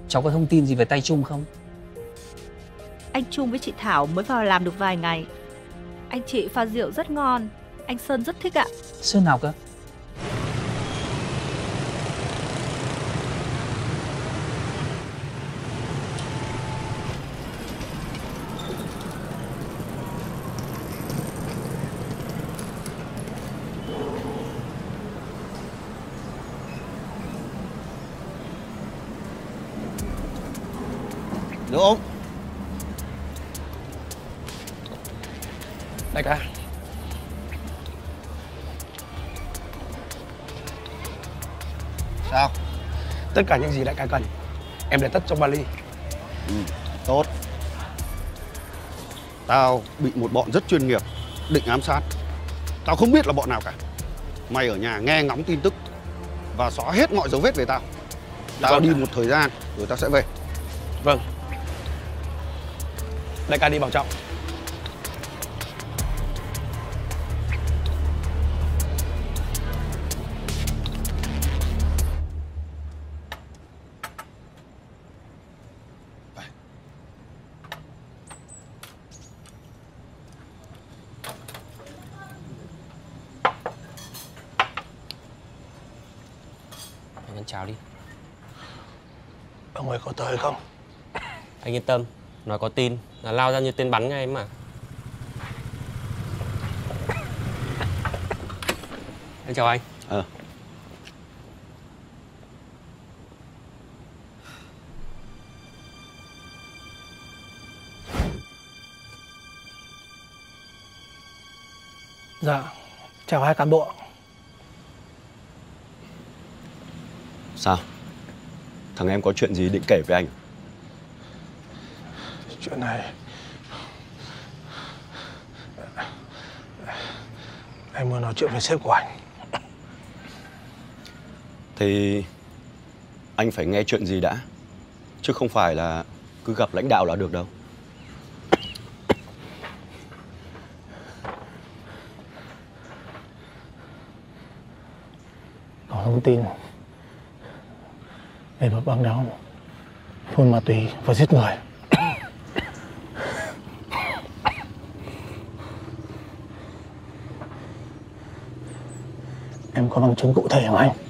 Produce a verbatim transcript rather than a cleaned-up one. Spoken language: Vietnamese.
Cháu có thông tin gì về tay Trung không? Anh Trung với chị Thảo mới vào làm được vài ngày. Anh chị pha rượu rất ngon, anh Sơn rất thích ạ. Sơn nào cơ? Được không? Đại ca. Sao? Tất cả những gì đại ca cần em để tất trong vali. Ừ, tốt. Tao bị một bọn rất chuyên nghiệp định ám sát. Tao không biết là bọn nào cả. Mày ở nhà nghe ngóng tin tức và xóa hết mọi dấu vết về tao. Tao Vâng. đi một thời gian rồi tao sẽ về. Vâng. Đại ca đi bảo trọng. Anh chào đi. Ông ấy có tới không? Anh yên tâm, nói có tin là lao ra như tên bắn ngay mà. Anh chào anh. Ờ. Dạ, chào hai cán bộ. Sao? Thằng em có chuyện gì định kể với anh? Chuyện này em muốn nói chuyện với sếp của anh. Thì anh phải nghe chuyện gì đã, chứ không phải là cứ gặp lãnh đạo là được đâu. Có thông tin về một băng nhóm phun ma túy và giết người. Em có bằng chứng cụ thể không anh?